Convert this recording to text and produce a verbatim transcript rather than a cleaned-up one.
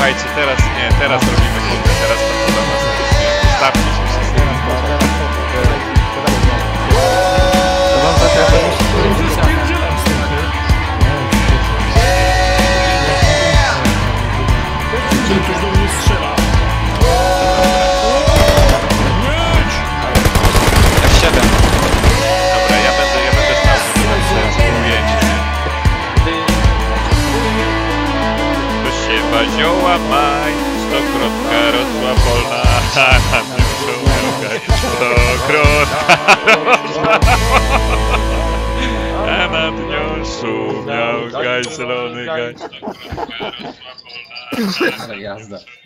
słuchajcie, teraz nie, teraz robimy kurde, teraz to do nas wystarczy się wszystko. Ktoś do mnie strzela. Ja siedem. Dobra, ja będę, ja będę stał, żeby ujęcie. To się bazioła maj, stokrotka rosła polna, a na tym szumiał gaj. Stokrotka rosła a nad nią szumiał gaj, zielony gaj. Ale jazda.